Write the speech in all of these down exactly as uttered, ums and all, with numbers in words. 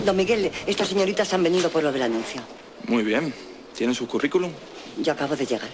Don Miguel, estas señoritas han venido por lo del anuncio. Muy bien. ¿Tienen su currículum? Yo acabo de llegar.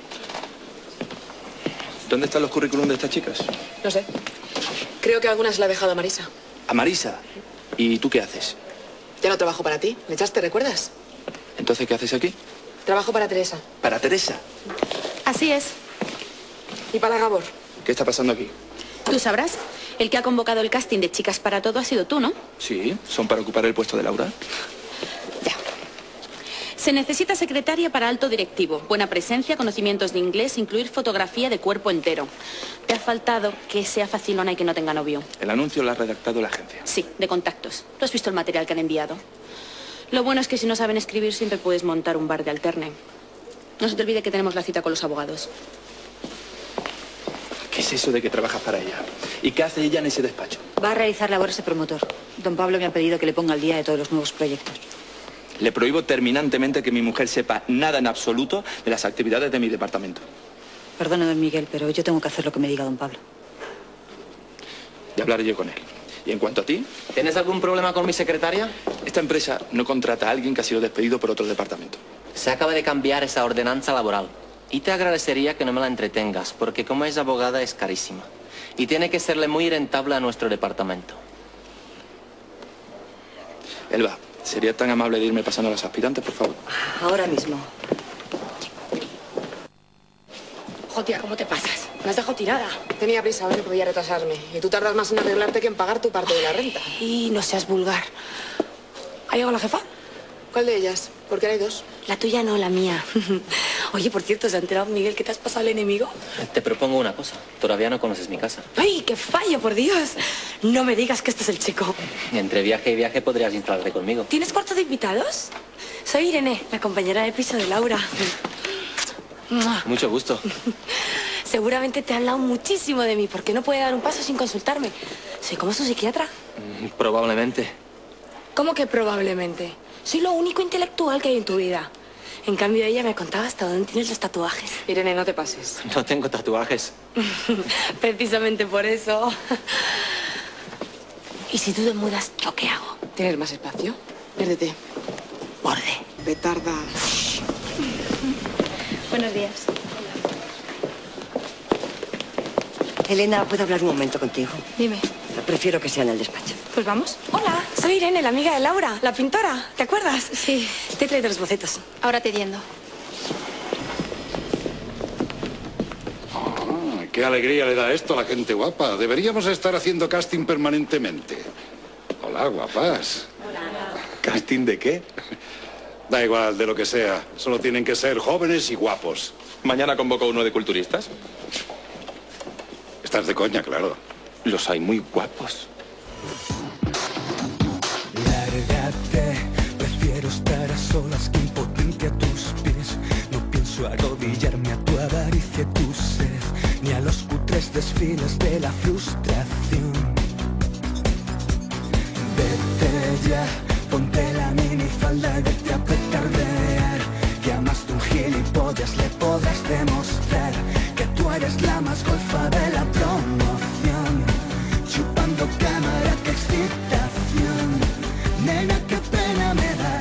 ¿Dónde están los currículum de estas chicas? No sé. Creo que algunas la ha dejado a Marisa. ¿A Marisa? ¿Y tú qué haces? Ya no trabajo para ti. ¿Me echaste, recuerdas? ¿Entonces qué haces aquí? Trabajo para Teresa. ¿Para Teresa? Así es. ¿Y para Gabor? ¿Qué está pasando aquí? Tú sabrás. El que ha convocado el casting de Chicas para Todo ha sido tú, ¿no? Sí, son para ocupar el puesto de Laura. Ya. Se necesita secretaria para alto directivo. Buena presencia, conocimientos de inglés, incluir fotografía de cuerpo entero. Te ha faltado que sea facilona y que no tenga novio. El anuncio lo ha redactado la agencia. Sí, de contactos. ¿Tú has visto el material que han enviado? Lo bueno es que si no saben escribir siempre puedes montar un bar de alterne. No se te olvide que tenemos la cita con los abogados. ¿Qué es eso de que trabajas para ella? ¿Y qué hace ella en ese despacho? Va a realizar labores de promotor. Don Pablo me ha pedido que le ponga al día de todos los nuevos proyectos. Le prohíbo terminantemente que mi mujer sepa nada en absoluto de las actividades de mi departamento. Perdone, don Miguel, pero yo tengo que hacer lo que me diga don Pablo. Ya hablaré yo con él. Y en cuanto a ti... ¿Tienes algún problema con mi secretaria? Esta empresa no contrata a alguien que ha sido despedido por otro departamento. Se acaba de cambiar esa ordenanza laboral. Y te agradecería que no me la entretengas, porque como es abogada es carísima. Y tiene que serle muy rentable a nuestro departamento. Elba, ¿sería tan amable de irme pasando a los aspirantes, por favor? Ahora mismo. Jotia, ¿cómo te pasas? Me has dejado tirada. Tenía prisa, hoy no podía retrasarme. Y tú tardas más en arreglarte que en pagar tu parte de la renta. Y no seas vulgar. ¿Ha llegado la jefa? ¿Cuál de ellas? Porque hay dos. La tuya no, la mía. Oye, por cierto, ¿se ha enterado, Miguel, que te has pasado al enemigo? Te propongo una cosa. Todavía no conoces mi casa. ¡Ay, qué fallo, por Dios! No me digas que este es el chico. Entre viaje y viaje podrías instalarte conmigo. ¿Tienes cuarto de invitados? Soy Irene, la compañera de piso de Laura. Mucho gusto. Seguramente te han hablado muchísimo de mí, porque no puede dar un paso sin consultarme. ¿Soy como su psiquiatra? Probablemente. ¿Cómo que probablemente? Soy lo único intelectual que hay en tu vida. En cambio, ella me contaba hasta dónde tienes los tatuajes. Irene, no te pases. No tengo tatuajes. Precisamente por eso. ¿Y si tú te mudas, yo qué hago? ¿Tienes más espacio? Pérdete. Borde. Petarda. Buenos días. Elena, ¿puedo hablar un momento contigo? Dime. Prefiero que sea en el despacho. Pues vamos. Hola, soy Irene, la amiga de Laura, la pintora. ¿Te acuerdas? Sí. Te he traído los bocetos. Ahora te yendo. Ah, qué alegría le da esto a la gente guapa. Deberíamos estar haciendo casting permanentemente. Hola, guapas. Hola. ¿Casting de qué? Da igual, de lo que sea. Solo tienen que ser jóvenes y guapos. Mañana convoco uno de culturistas. Estás de coña, claro. Los hay muy guapos. Lárgate, prefiero estar a solas que impotente a tus pies. No pienso arrodillarme a tu avaricia y tu sed, ni a los cutres desfiles de la frustración. Vete ya, ponte la minifalda y vete a petardear, que a más de un gilipollas le podrás demostrar que tú eres la más golfa de la promoción. Chupando cámara, qué excitación. Nena, qué pena me da.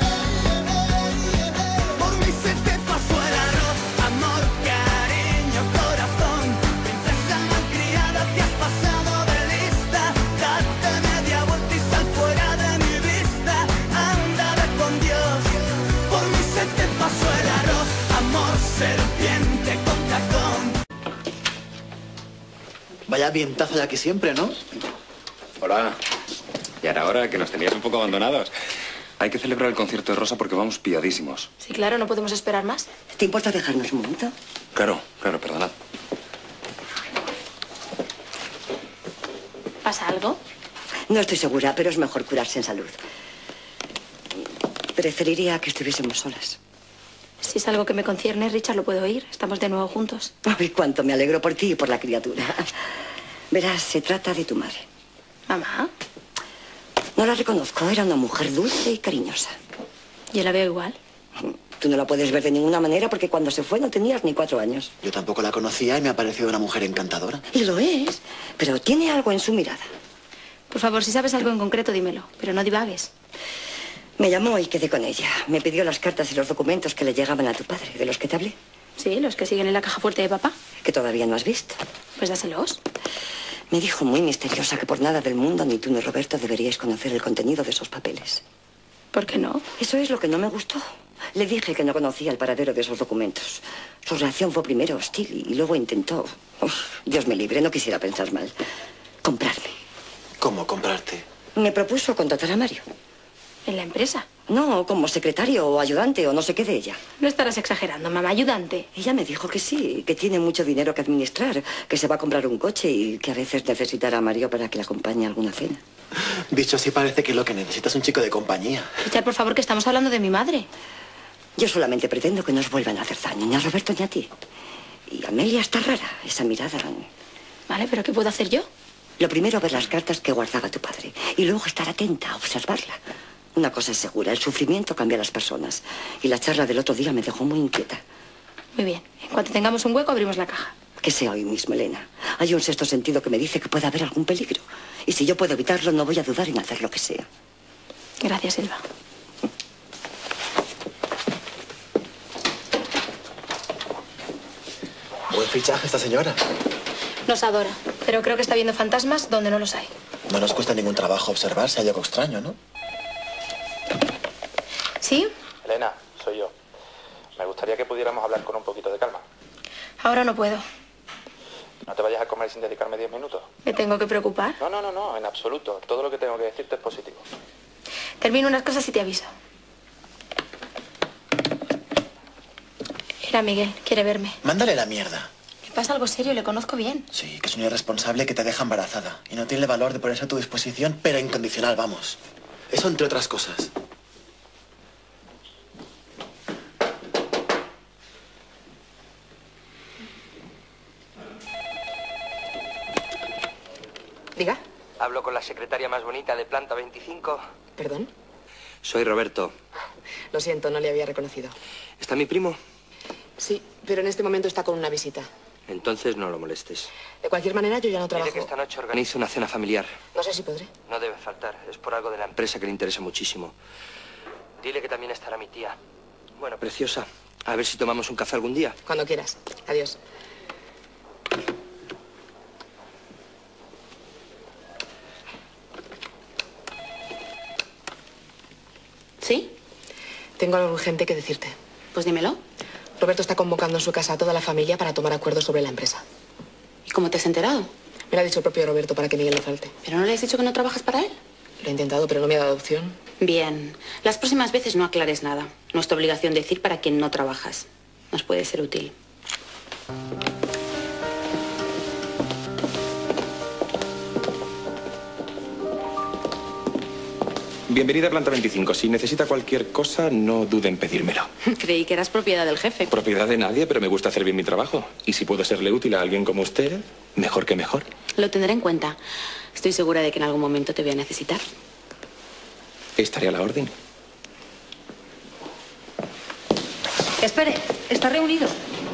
Por mí se te pasó el arroz. Amor, cariño, corazón. Princesa malcriada, te has pasado de lista. Date media vuelta y sal fuera de mi vista. Ándale con Dios. Por mí se te pasó el arroz. Amor, serpiente con tacón. Vaya vientazo de aquí siempre, ¿no? Hola. Y ahora, ahora que nos tenías un poco abandonados. Hay que celebrar el concierto de Rosa porque vamos pilladísimos. Sí, claro, no podemos esperar más. ¿Te importa dejarnos un momento? Claro, claro, perdonad. ¿Pasa algo? No estoy segura, pero es mejor curarse en salud. Preferiría que estuviésemos solas. Si es algo que me concierne, Richard lo puede oír. Estamos de nuevo juntos. Ay, cuánto me alegro por ti y por la criatura. Verás, se trata de tu madre. Mamá. No la reconozco, era una mujer dulce y cariñosa. Yo la veo igual. Tú no la puedes ver de ninguna manera porque cuando se fue no tenías ni cuatro años. Yo tampoco la conocía y me ha parecido una mujer encantadora. Y lo es, pero tiene algo en su mirada. Por favor, si sabes algo en concreto, dímelo. Pero no divagues. Me llamó y quedé con ella. Me pidió las cartas y los documentos que le llegaban a tu padre, de los que te hablé. Sí, los que siguen en la caja fuerte de papá. Que todavía no has visto. Pues dáselos. Me dijo muy misteriosa que por nada del mundo ni tú ni Roberto deberíais conocer el contenido de esos papeles. ¿Por qué no? Eso es lo que no me gustó. Le dije que no conocía el paradero de esos documentos. Su reacción fue primero hostil y luego intentó... Uf, Dios me libre, no quisiera pensar mal. Comprarme. ¿Cómo comprarte? Me propuso contratar a Mario. ¿En la empresa? No, como secretario o ayudante o no sé qué de ella. No estarás exagerando, mamá. Ayudante. Ella me dijo que sí, que tiene mucho dinero que administrar, que se va a comprar un coche y que a veces necesitará a Mario para que le acompañe a alguna cena. Dicho así, parece que lo que necesitas es un chico de compañía. Richard, por favor, que estamos hablando de mi madre. Yo solamente pretendo que no os vuelvan a hacer daño, ni a Roberto ni a ti. Y Amelia está rara, esa mirada. Vale, pero ¿qué puedo hacer yo? Lo primero, ver las cartas que guardaba tu padre. Y luego estar atenta a observarla. Una cosa es segura, el sufrimiento cambia a las personas. Y la charla del otro día me dejó muy inquieta. Muy bien. En cuanto tengamos un hueco, abrimos la caja. Que sea hoy mismo, Elena. Hay un sexto sentido que me dice que puede haber algún peligro. Y si yo puedo evitarlo, no voy a dudar en hacer lo que sea. Gracias, Silva. Buen fichaje esta señora. Nos adora, pero creo que está viendo fantasmas donde no los hay. No nos cuesta ningún trabajo observar si hay algo extraño, ¿no? ¿Sí? Elena, soy yo. Me gustaría que pudiéramos hablar con un poquito de calma. Ahora no puedo. ¿No te vayas a comer sin dedicarme diez minutos? ¿Me tengo que preocupar? No, no, no, no, en absoluto. Todo lo que tengo que decirte es positivo. Termino unas cosas y te aviso. Era Miguel, quiere verme. Mándale la mierda. Le pasa algo serio, le conozco bien. Sí, que es un irresponsable que te deja embarazada. Y no tiene el valor de ponerse a tu disposición, pero incondicional, vamos. Eso entre otras cosas. Diga. Hablo con la secretaria más bonita de planta veinticinco. ¿Perdón? Soy Roberto. Lo siento, no le había reconocido. ¿Está mi primo? Sí, pero en este momento está con una visita. Entonces no lo molestes. De cualquier manera, yo ya no trabajo. Dile que esta noche organizo una cena familiar. No sé si podré. No debe faltar. Es por algo de la empresa que le interesa muchísimo. Dile que también estará mi tía. Bueno, preciosa. A ver si tomamos un café algún día. Cuando quieras. Adiós. ¿Sí? Tengo algo urgente que decirte. Pues dímelo. Roberto está convocando en su casa a toda la familia para tomar acuerdos sobre la empresa. ¿Y cómo te has enterado? Me lo ha dicho el propio Roberto para que Miguel no falte. ¿Pero no le has dicho que no trabajas para él? Lo he intentado, pero no me ha dado opción. Bien. Las próximas veces no aclares nada. No es tu obligación decir para quién no trabajas. Nos puede ser útil. Bienvenida a Planta veinticinco. Si necesita cualquier cosa, no dude en pedírmelo. Creí que eras propiedad del jefe. Propiedad de nadie, pero me gusta hacer bien mi trabajo. Y si puedo serle útil a alguien como usted, mejor que mejor. Lo tendré en cuenta. Estoy segura de que en algún momento te voy a necesitar. Estaré a la orden. Espere, está reunido.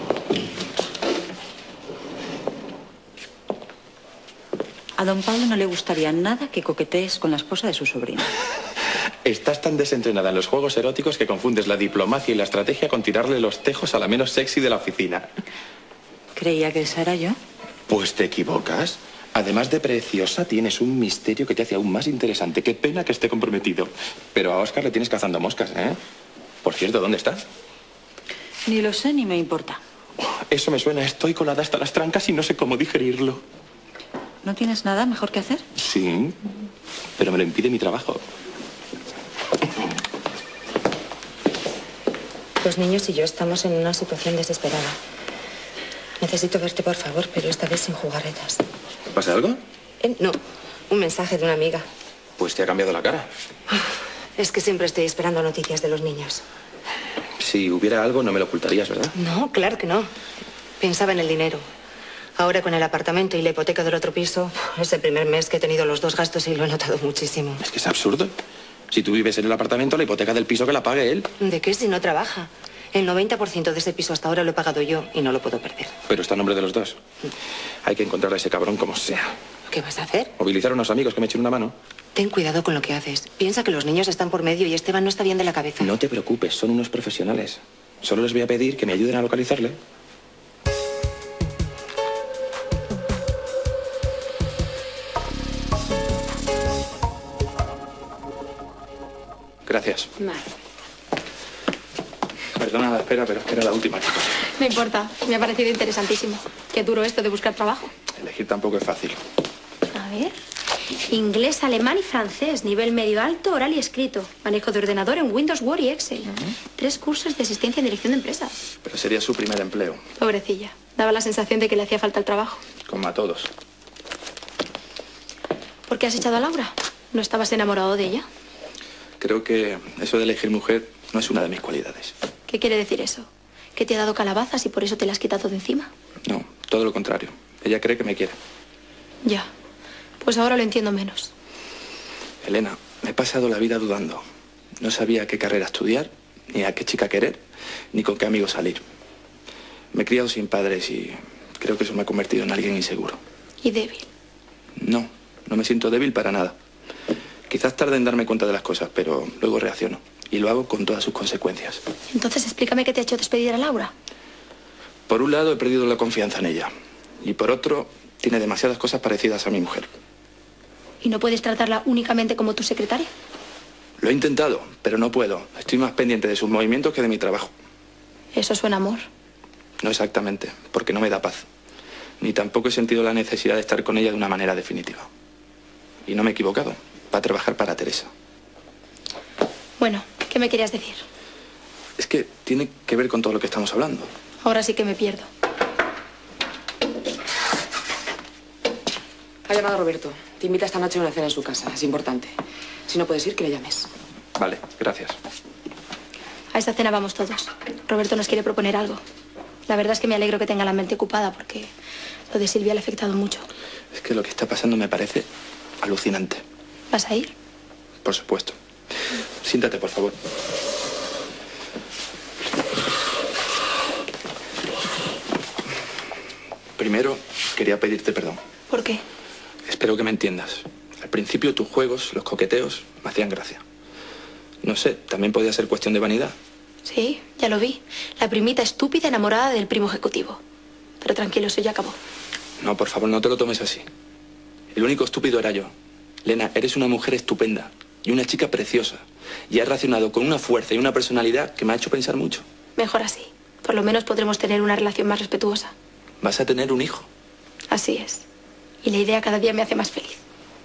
A don Pablo no le gustaría nada que coquetees con la esposa de su sobrino. Estás tan desentrenada en los juegos eróticos que confundes la diplomacia y la estrategia con tirarle los tejos a la menos sexy de la oficina. Creía que esa era yo. Pues te equivocas. Además de preciosa, tienes un misterio que te hace aún más interesante. Qué pena que esté comprometido. Pero a Óscar le tienes cazando moscas, ¿eh? Por cierto, ¿dónde está? Ni lo sé ni me importa. Eso me suena. Estoy colada hasta las trancas y no sé cómo digerirlo. ¿No tienes nada mejor que hacer? Sí, pero me lo impide mi trabajo. Los niños y yo estamos en una situación desesperada. Necesito verte, por favor, pero esta vez sin jugarretas. ¿Pasa algo? Eh, no, un mensaje de una amiga. Pues te ha cambiado la cara. Es que siempre estoy esperando noticias de los niños. Si hubiera algo, no me lo ocultarías, ¿verdad? No, claro que no. Pensaba en el dinero. Ahora con el apartamento y la hipoteca del otro piso, es el primer mes que he tenido los dos gastos y lo he notado muchísimo. Es que es absurdo. Si tú vives en el apartamento, la hipoteca del piso que la pague él. ¿De qué si no trabaja? El noventa por ciento de ese piso hasta ahora lo he pagado yo y no lo puedo perder. Pero está a nombre de los dos. Hay que encontrar a ese cabrón como sea. ¿Qué vas a hacer? Movilizar a unos amigos que me echen una mano. Ten cuidado con lo que haces. Piensa que los niños están por medio y Esteban no está bien de la cabeza. No te preocupes, son unos profesionales. Solo les voy a pedir que me ayuden a localizarle. Gracias. Vale. Perdona la espera, pero es que era la última, chicos. No importa, me ha parecido interesantísimo. Qué duro esto de buscar trabajo. Elegir tampoco es fácil. A ver. Inglés, alemán y francés. Nivel medio alto, oral y escrito. Manejo de ordenador en Windows, Word y Excel. Uh-huh. Tres cursos de asistencia en dirección de empresas. Pero sería su primer empleo. Pobrecilla. Daba la sensación de que le hacía falta el trabajo. Como a todos. ¿Por qué has echado a Laura? ¿No estabas enamorado de ella? Creo que eso de elegir mujer no es una de mis cualidades. ¿Qué quiere decir eso? ¿Que te ha dado calabazas y por eso te las has quitado de encima? No, todo lo contrario. Ella cree que me quiere. Ya. Pues ahora lo entiendo menos. Elena, me he pasado la vida dudando. No sabía qué carrera estudiar, ni a qué chica querer, ni con qué amigos salir. Me he criado sin padres y creo que eso me ha convertido en alguien inseguro. ¿Y débil? No, no me siento débil para nada. Quizás tarde en darme cuenta de las cosas, pero luego reacciono. Y lo hago con todas sus consecuencias. Entonces explícame qué te ha hecho despedir a Laura. Por un lado, he perdido la confianza en ella. Y por otro, tiene demasiadas cosas parecidas a mi mujer. ¿Y no puedes tratarla únicamente como tu secretaria? Lo he intentado, pero no puedo. Estoy más pendiente de sus movimientos que de mi trabajo. Eso suena amor. No exactamente, porque no me da paz. Ni tampoco he sentido la necesidad de estar con ella de una manera definitiva. Y no me he equivocado. Va a trabajar para Teresa. Bueno, ¿qué me querías decir? Es que tiene que ver con todo lo que estamos hablando. Ahora sí que me pierdo. Ha llamado Roberto. Te invita esta noche a una cena en su casa. Es importante. Si no puedes ir, que le llames. Vale, gracias. A esa cena vamos todos. Roberto nos quiere proponer algo. La verdad es que me alegro que tenga la mente ocupada porque lo de Silvia le ha afectado mucho. Es que lo que está pasando me parece alucinante. ¿Vas a ir? Por supuesto. Siéntate, por favor. Primero, quería pedirte perdón. ¿Por qué? Espero que me entiendas. Al principio tus juegos, los coqueteos, me hacían gracia. No sé, también podía ser cuestión de vanidad. Sí, ya lo vi. La primita estúpida enamorada del primo ejecutivo. Pero tranquilo, eso ya acabó. No, por favor, no te lo tomes así. El único estúpido era yo. Lena, eres una mujer estupenda y una chica preciosa. Y has reaccionado con una fuerza y una personalidad que me ha hecho pensar mucho. Mejor así. Por lo menos podremos tener una relación más respetuosa. Vas a tener un hijo. Así es. Y la idea cada día me hace más feliz.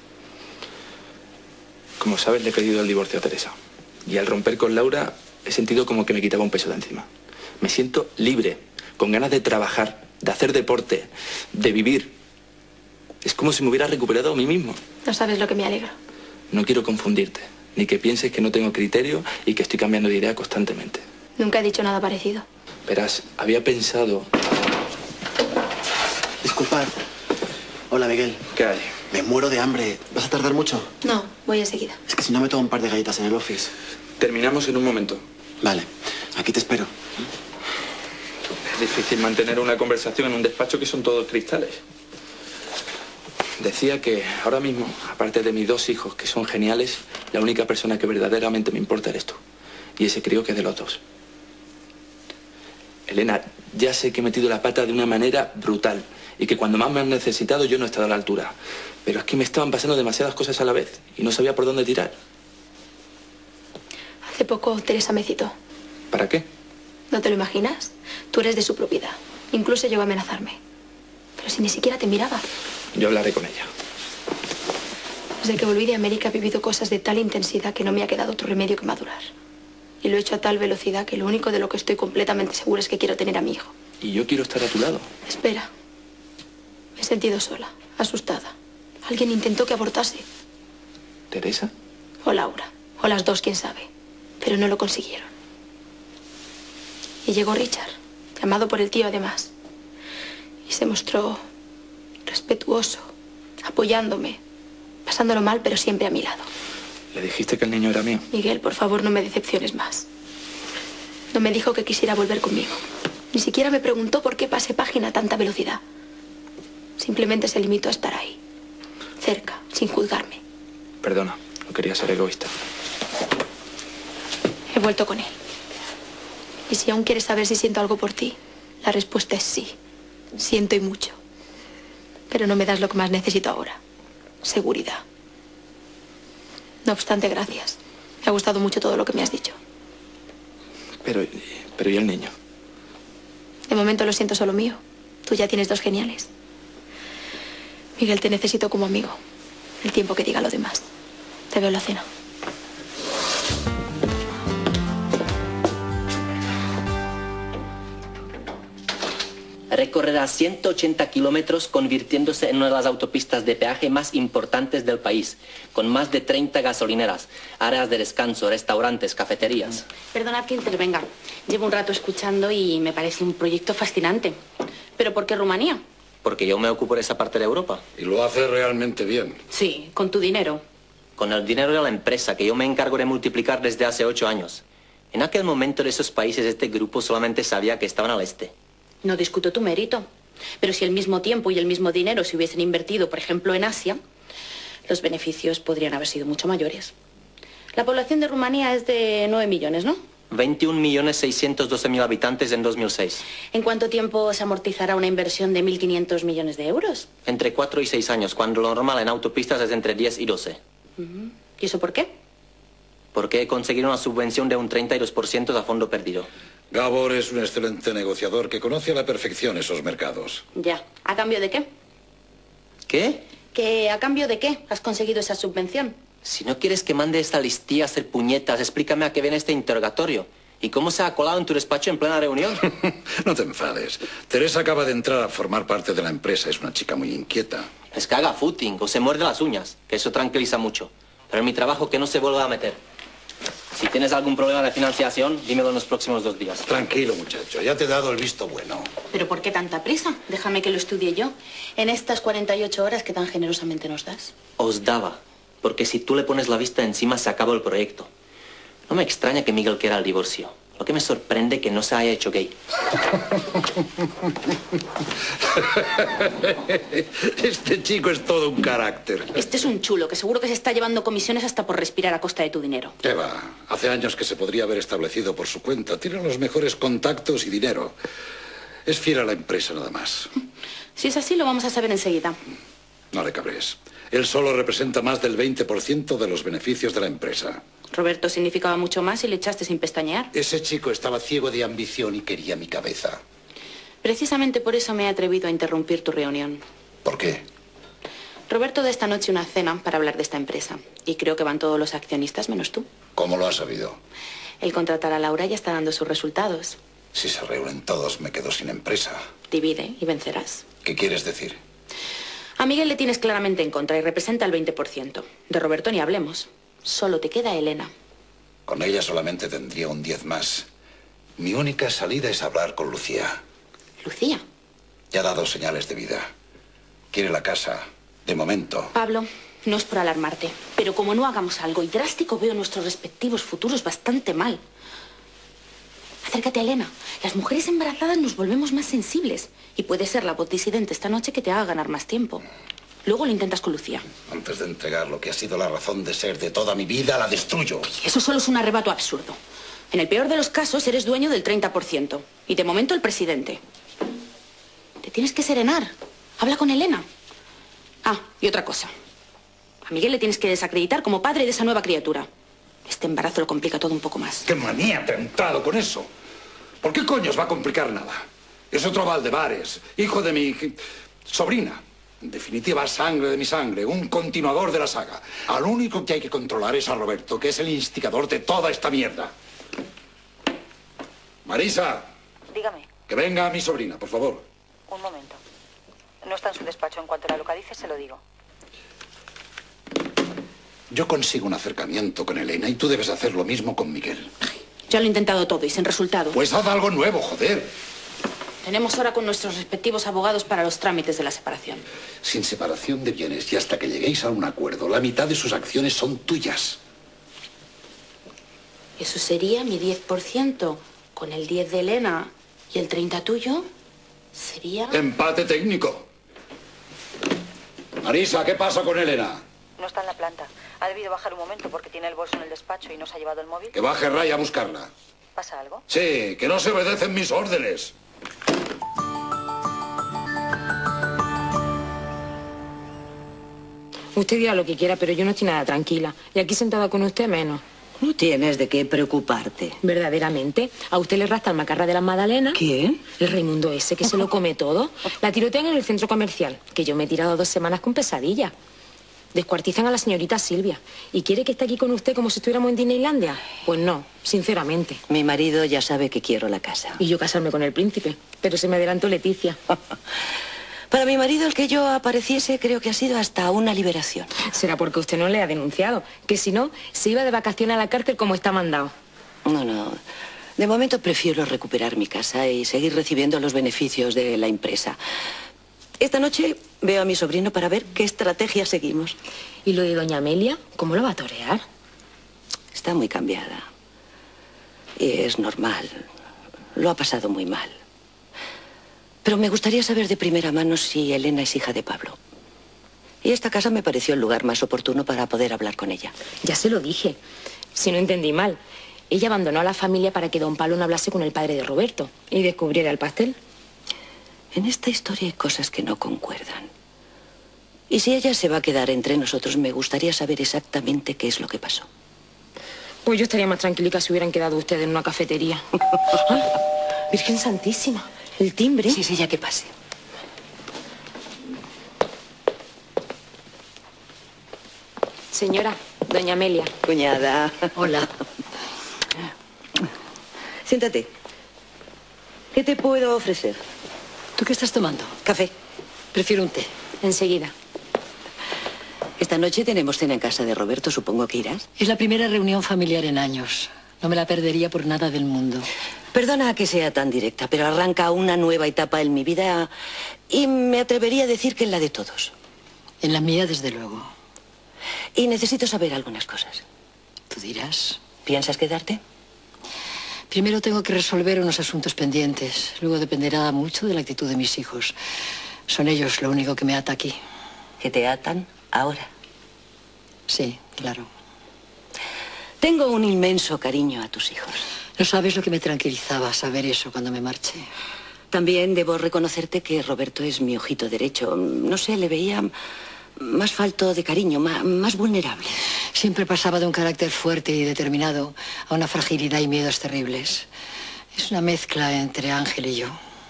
Como sabes, le he pedido el divorcio a Teresa. Y al romper con Laura, he sentido como que me quitaba un peso de encima. Me siento libre, con ganas de trabajar, de hacer deporte, de vivir. Es como si me hubiera recuperado a mí mismo. No sabes lo que me alegro. No quiero confundirte, ni que pienses que no tengo criterio y que estoy cambiando de idea constantemente. Nunca he dicho nada parecido. Verás, había pensado... Disculpad. Hola, Miguel. ¿Qué hay? Me muero de hambre. ¿Vas a tardar mucho? No, voy enseguida. Es que si no me tomo un par de galletas en el office. Terminamos en un momento. Vale, aquí te espero. Es difícil mantener una conversación en un despacho que son todos cristales. Decía que ahora mismo, aparte de mis dos hijos, que son geniales, la única persona que verdaderamente me importa eres tú. Y ese crío que es de los dos. Elena, ya sé que he metido la pata de una manera brutal y que cuando más me han necesitado yo no he estado a la altura. Pero es que me estaban pasando demasiadas cosas a la vez y no sabía por dónde tirar. Hace poco Teresa me citó. ¿Para qué? ¿No te lo imaginas? Tú eres de su propiedad. Incluso llegó a amenazarme. Pero si ni siquiera te miraba. Yo hablaré con ella. Desde que volví de América he vivido cosas de tal intensidad que no me ha quedado otro remedio que madurar. Y lo he hecho a tal velocidad que lo único de lo que estoy completamente segura es que quiero tener a mi hijo. Y yo quiero estar a tu lado. Espera. Me he sentido sola, asustada. Alguien intentó que abortase. ¿Teresa? O Laura. O las dos, quién sabe. Pero no lo consiguieron. Y llegó Richard, llamado por el tío además. Y se mostró respetuoso, apoyándome, pasándolo mal, pero siempre a mi lado. ¿Le dijiste que el niño era mío? Miguel, por favor, no me decepciones más. No me dijo que quisiera volver conmigo. Ni siquiera me preguntó por qué pasé página a tanta velocidad. Simplemente se limitó a estar ahí, cerca, sin juzgarme. Perdona, no quería ser egoísta. He vuelto con él. Y si aún quieres saber si siento algo por ti, la respuesta es sí. Siento y mucho. Pero no me das lo que más necesito ahora. Seguridad. No obstante, gracias. Me ha gustado mucho todo lo que me has dicho. Pero, pero ¿y el niño? De momento lo siento solo mío. Tú ya tienes dos geniales. Miguel, te necesito como amigo. El tiempo que diga lo demás. Te veo en la cena. Recorrerá ciento ochenta kilómetros convirtiéndose en una de las autopistas de peaje más importantes del país, con más de treinta gasolineras, áreas de descanso, restaurantes, cafeterías. Perdonad que intervenga. Llevo un rato escuchando y me parece un proyecto fascinante. ¿Pero por qué Rumanía? Porque yo me ocupo de esa parte de Europa. Y lo hace realmente bien. Sí, con tu dinero. Con el dinero de la empresa, que yo me encargo de multiplicar desde hace ocho años. En aquel momento de esos países, este grupo solamente sabía que estaban al este. No discuto tu mérito. Pero si el mismo tiempo y el mismo dinero se hubiesen invertido, por ejemplo, en Asia, los beneficios podrían haber sido mucho mayores. La población de Rumanía es de nueve millones, ¿no? veintiún millones seiscientos doce mil habitantes en dos mil seis. ¿En cuánto tiempo se amortizará una inversión de mil quinientos millones de euros? Entre cuatro y seis años, cuando lo normal en autopistas es entre diez y doce. Uh-huh. ¿Y eso por qué? Porque he conseguido una subvención de un treinta y dos por ciento a fondo perdido. Gabor es un excelente negociador que conoce a la perfección esos mercados. Ya. ¿A cambio de qué? ¿Qué? ¿Que a cambio de qué has conseguido esa subvención? Si no quieres que mande esta listilla a hacer puñetas, explícame a qué viene este interrogatorio. ¿Y cómo se ha colado en tu despacho en plena reunión? No te enfades. Teresa acaba de entrar a formar parte de la empresa. Es una chica muy inquieta. Es que haga footing o se muerde las uñas, que eso tranquiliza mucho. Pero en mi trabajo que no se vuelva a meter. Si tienes algún problema de financiación, dímelo en los próximos dos días. Tranquilo, muchacho. Ya te he dado el visto bueno. ¿Pero por qué tanta prisa? Déjame que lo estudie yo. En estas cuarenta y ocho horas que tan generosamente nos das. Os daba. Porque si tú le pones la vista encima, se acabó el proyecto. No me extraña que Miguel quiera el divorcio. Lo que me sorprende que no se haya hecho gay. Este chico es todo un carácter. Este es un chulo que seguro que se está llevando comisiones hasta por respirar a costa de tu dinero. ¿Qué va? Hace años que se podría haber establecido por su cuenta. Tiene los mejores contactos y dinero. Es fiel a la empresa nada más. Si es así, lo vamos a saber enseguida. No le cabres. Él solo representa más del veinte por ciento de los beneficios de la empresa. Roberto significaba mucho más y le echaste sin pestañear. Ese chico estaba ciego de ambición y quería mi cabeza. Precisamente por eso me he atrevido a interrumpir tu reunión. ¿Por qué? Roberto da esta noche una cena para hablar de esta empresa. Y creo que van todos los accionistas menos tú. ¿Cómo lo has sabido? El contratar a Laura ya está dando sus resultados. Si se reúnen todos, me quedo sin empresa. Divide y vencerás. ¿Qué quieres decir? A Miguel le tienes claramente en contra y representa el veinte por ciento. De Roberto ni hablemos. Solo te queda Elena. Con ella solamente tendría un diez más. Mi única salida es hablar con Lucía. ¿Lucía? Ya ha dado señales de vida. Quiere la casa, de momento. Pablo, no es por alarmarte, pero como no hagamos algo y drástico, veo nuestros respectivos futuros bastante mal. Acércate a Elena. Las mujeres embarazadas nos volvemos más sensibles. Y puede ser la voz disidente esta noche que te haga ganar más tiempo. Luego lo intentas con Lucía. Antes de entregar lo que ha sido la razón de ser de toda mi vida, la destruyo. Eso solo es un arrebato absurdo. En el peor de los casos, eres dueño del treinta por ciento. Y de momento el presidente. Te tienes que serenar. Habla con Elena. Ah, y otra cosa. A Miguel le tienes que desacreditar como padre de esa nueva criatura. Este embarazo lo complica todo un poco más. ¡Qué manía te ha entrado con eso! ¿Por qué coño os va a complicar nada? Es otro Valdebares, hijo de mi sobrina. En definitiva, sangre de mi sangre, un continuador de la saga. Al único que hay que controlar es a Roberto, que es el instigador de toda esta mierda. Marisa. Dígame. Que venga mi sobrina, por favor. Un momento. No está en su despacho. En cuanto la localice, se lo digo. Yo consigo un acercamiento con Elena y tú debes hacer lo mismo con Miguel. Ya lo he intentado todo y sin resultado. Pues haz algo nuevo, joder. Tenemos hora con nuestros respectivos abogados para los trámites de la separación. Sin separación de bienes y hasta que lleguéis a un acuerdo, la mitad de sus acciones son tuyas. Eso sería mi diez por ciento. Con el diez de Elena y el treinta tuyo, sería... Empate técnico. Marisa, ¿qué pasa con Elena? No está en la planta. Ha debido bajar un momento porque tiene el bolso en el despacho y no se ha llevado el móvil. Que baje Ray a buscarla. ¿Pasa algo? Sí, que no se obedecen mis órdenes. Usted dirá lo que quiera, pero yo no estoy nada tranquila. Y aquí sentada con usted menos. No tienes de qué preocuparte. Verdaderamente. A usted le rastra el macarra de las Magdalenas. ¿Quién? El Raimundo ese, que se lo come todo. La tirotean en el centro comercial, que yo me he tirado dos semanas con pesadilla. Descuartizan a la señorita Silvia. ¿Y quiere que esté aquí con usted como si estuviéramos en Disneylandia? Pues no, sinceramente. Mi marido ya sabe que quiero la casa. Y yo casarme con el príncipe. Pero se me adelantó Leticia. Para mi marido, el que yo apareciese, creo que ha sido hasta una liberación. Será porque usted no le ha denunciado. Que si no, se iba de vacaciones a la cárcel como está mandado. No, no. De momento prefiero recuperar mi casa y seguir recibiendo los beneficios de la empresa. Esta noche veo a mi sobrino para ver qué estrategia seguimos. ¿Y lo de doña Amelia? ¿Cómo lo va a torear? Está muy cambiada. Y es normal. Lo ha pasado muy mal. Pero me gustaría saber de primera mano si Elena es hija de Pablo. Y esta casa me pareció el lugar más oportuno para poder hablar con ella. Ya se lo dije. Si no entendí mal. Ella abandonó a la familia para que don Pablo no hablase con el padre de Roberto y descubriera el pastel. En esta historia hay cosas que no concuerdan. Y si ella se va a quedar entre nosotros, me gustaría saber exactamente qué es lo que pasó. Pues yo estaría más tranquilica si hubieran quedado ustedes en una cafetería. ¡Ay! Virgen Santísima. ¿El timbre? Sí, sí, ya que pase. Señora, doña Amelia. Cuñada. Hola. Siéntate. ¿Qué te puedo ofrecer? ¿Tú qué estás tomando? Café. Prefiero un té. Enseguida. Esta noche tenemos cena en casa de Roberto, supongo que irás. Es la primera reunión familiar en años. No me la perdería por nada del mundo. Perdona que sea tan directa, pero arranca una nueva etapa en mi vida y me atrevería a decir que en la de todos. En la mía, desde luego. Y necesito saber algunas cosas. Tú dirás. ¿Piensas quedarte? Primero tengo que resolver unos asuntos pendientes. Luego dependerá mucho de la actitud de mis hijos. Son ellos lo único que me ata aquí. ¿Que te atan ahora? Sí, claro. Tengo un inmenso cariño a tus hijos. No sabes lo que me tranquilizaba saber eso cuando me marché. También debo reconocerte que Roberto es mi ojito derecho. No sé, le veía más falto de cariño, más, más vulnerable. Siempre pasaba de un carácter fuerte y determinado a una fragilidad y miedos terribles. Es una mezcla entre Ángel y yo.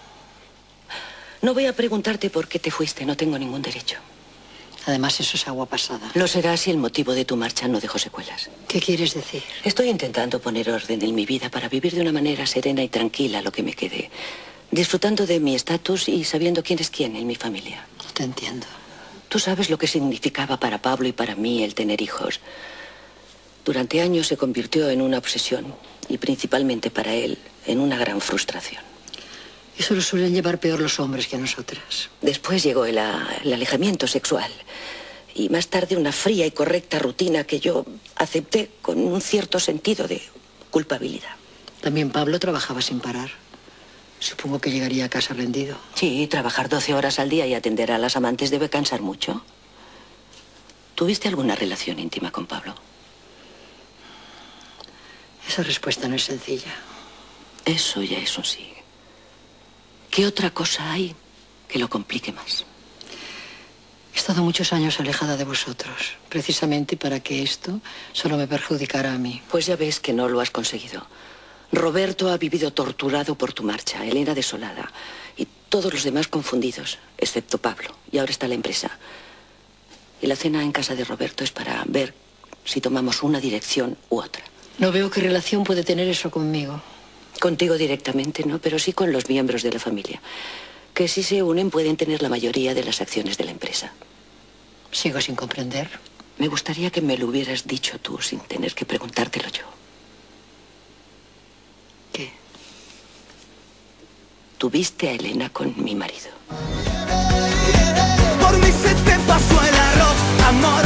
No voy a preguntarte por qué te fuiste, no tengo ningún derecho. Además, eso es agua pasada. Lo será si el motivo de tu marcha no dejó secuelas. ¿Qué quieres decir? Estoy intentando poner orden en mi vida para vivir de una manera serena y tranquila lo que me quede, disfrutando de mi estatus y sabiendo quién es quién en mi familia. No te entiendo. Tú sabes lo que significaba para Pablo y para mí el tener hijos. Durante años se convirtió en una obsesión y principalmente para él en una gran frustración. Eso lo suelen llevar peor los hombres que nosotras. Después llegó el, el alejamiento sexual y más tarde una fría y correcta rutina que yo acepté con un cierto sentido de culpabilidad. También Pablo trabajaba sin parar. Supongo que llegaría a casa rendido. Sí, trabajar doce horas al día y atender a las amantes debe cansar mucho. ¿Tuviste alguna relación íntima con Pablo? Esa respuesta no es sencilla. Eso ya es un sí. ¿Qué otra cosa hay que lo complique más? He estado muchos años alejada de vosotros, precisamente para que esto solo me perjudicara a mí. Pues ya ves que no lo has conseguido. Roberto ha vivido torturado por tu marcha, Elena desolada, y todos los demás confundidos, excepto Pablo. Y ahora está la empresa. Y la cena en casa de Roberto es para ver si tomamos una dirección u otra. No veo qué relación puede tener eso conmigo. Contigo directamente, no, pero sí con los miembros de la familia, que si se unen pueden tener la mayoría de las acciones de la empresa. Sigo sin comprender. Me gustaría que me lo hubieras dicho tú sin tener que preguntártelo yo. ¿Qué? Tuviste a Elena con mi marido. Por mí se te pasó el arroz, amor.